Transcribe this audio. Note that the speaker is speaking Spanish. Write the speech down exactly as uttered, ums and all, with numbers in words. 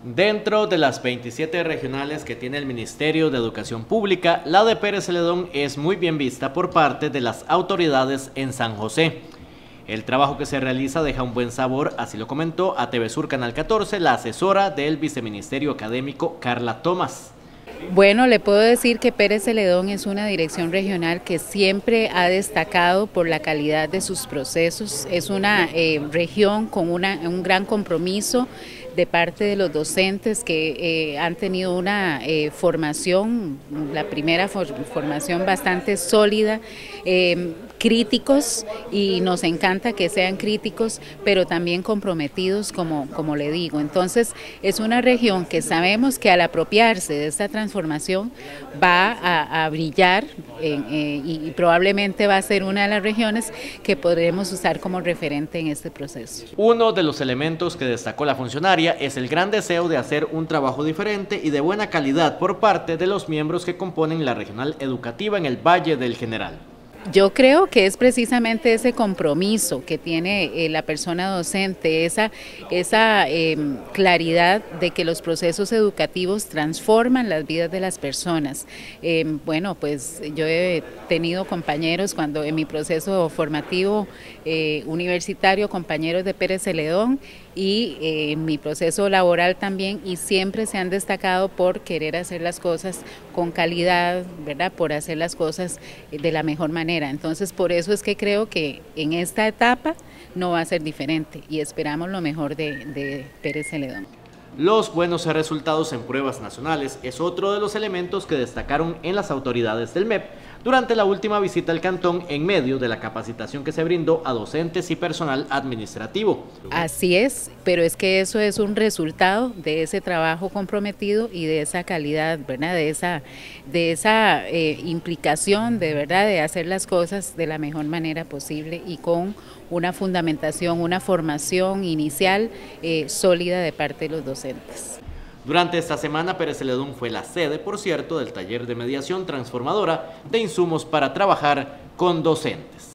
Dentro de las veintisiete regionales que tiene el Ministerio de Educación Pública, la de Pérez Celedón es muy bien vista por parte de las autoridades en San José. El trabajo que se realiza deja un buen sabor, así lo comentó a T V Sur Canal catorce la asesora del Viceministerio Académico, Carla Tomás. Bueno, le puedo decir que Pérez Celedón es una dirección regional que siempre ha destacado por la calidad de sus procesos. Es una eh, región con una, un gran compromiso de parte de los docentes que eh, han tenido una eh, formación, la primera for formación bastante sólida, eh, críticos, y nos encanta que sean críticos, pero también comprometidos, como, como le digo. Entonces, es una región que sabemos que al apropiarse de esta transformación va a, a brillar en, eh, y, y probablemente va a ser una de las regiones que podremos usar como referente en este proceso. Uno de los elementos que destacó la funcionaria es el gran deseo de hacer un trabajo diferente y de buena calidad por parte de los miembros que componen la regional educativa en el Valle del General. Yo creo que es precisamente ese compromiso que tiene eh, la persona docente, esa, esa eh, claridad de que los procesos educativos transforman las vidas de las personas. Eh, bueno, pues yo he tenido compañeros cuando en mi proceso formativo eh, universitario, compañeros de Pérez Celedón, y eh, en mi proceso laboral también, y siempre se han destacado por querer hacer las cosas con calidad, ¿verdad? Por hacer las cosas de la mejor manera. Entonces, por eso es que creo que en esta etapa no va a ser diferente y esperamos lo mejor de, de Pérez Celedón. Los buenos resultados en pruebas nacionales es otro de los elementos que destacaron en las autoridades del M E P durante la última visita al cantón en medio de la capacitación que se brindó a docentes y personal administrativo. Así es, pero es que eso es un resultado de ese trabajo comprometido y de esa calidad, ¿verdad? De esa, de esa eh, implicación de verdad de hacer las cosas de la mejor manera posible y con una fundamentación, una formación inicial eh, sólida de parte de los docentes. Durante esta semana, Pérez Celedón fue la sede, por cierto, del taller de mediación transformadora de insumos para trabajar con docentes.